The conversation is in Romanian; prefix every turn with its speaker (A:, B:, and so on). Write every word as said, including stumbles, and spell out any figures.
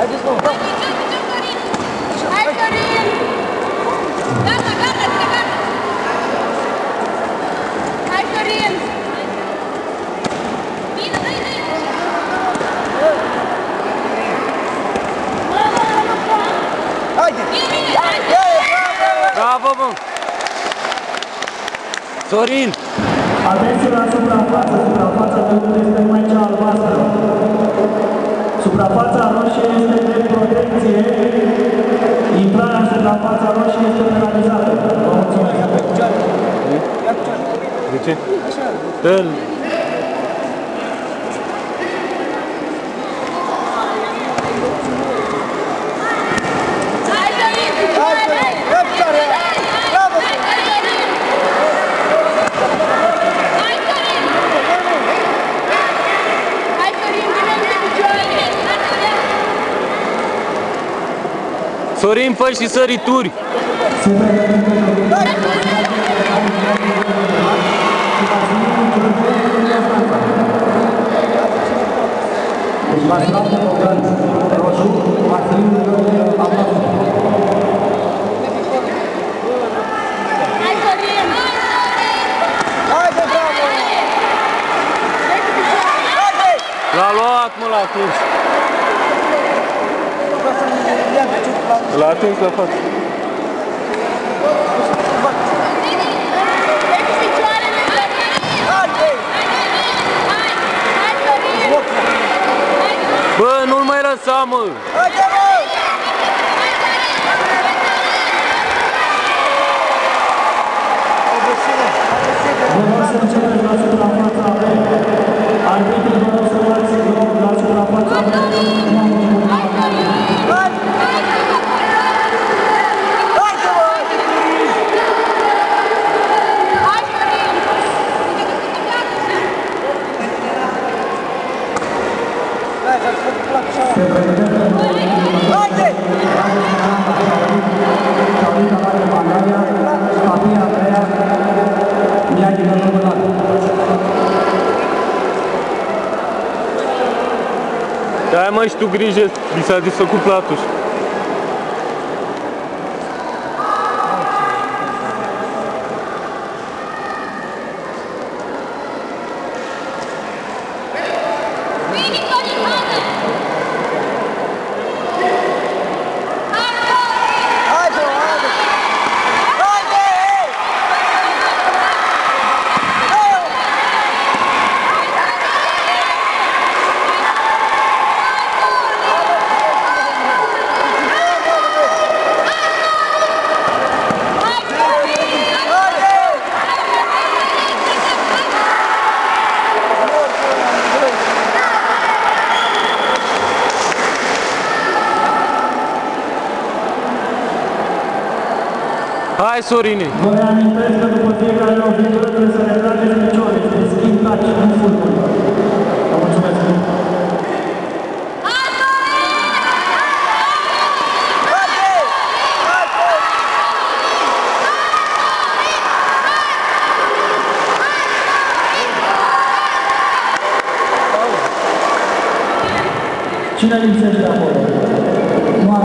A: Haideți, mă!
B: Hai, Florin! Gata, gata, gata! Hai, Florin! Bine, dai, dai!
A: Haide!
B: Bine, bine, hai!
C: Bravo, bă! Sorin!
D: Atenție la suprafață, suprafața de unde este mai cea albastră. Suprafața roșie este de protecție, intrarea în suprafața roșie este penalizată. Vă mulțumesc.
C: De ce? Dă-l!
B: Hai, Florin!
A: Hai, Florin! Ia picioare! Bravo!
B: Hai, Florin! Hai, Florin, vine pe picioare!
C: Sorin, fă și sărituri!
D: Deci v-ați luat un organ roșu, v-ați luat un organ
B: Hai, Florin!
A: Haide, bravo! Haide!
C: L-a luat, mă, l-a atins! L-a atins la față!
B: Pe picioarele, Florin!
A: Haide!
B: Hai, hai, Florin!
C: Bă, nu-l mai lăsa, mă!
A: Haide, mă!
D: Vă rog să începeți la suprafața B. Arbitrii vă rog să luați loc la suprafața B.
B: Hai, Florin!
A: Haide! Haide, mă!
B: Hai, Florin!
A: Hai, hai, să fac așa. Haide!
D: Paulina Mare Mandalia, Papi Andreea, Mihai din România.
C: Da, mă, și tu grijă, mi s-a desfăcut platul.
B: Vini, Florin, haide!
A: Haide, mă, haide! Haide!
C: Hai, Sorine!
D: Vă reamintesc că după fiecare lovitură trebuie să retrageți picioare, este schimb taci în fotbal. Vă mulțumesc! Cine lipsește acolo?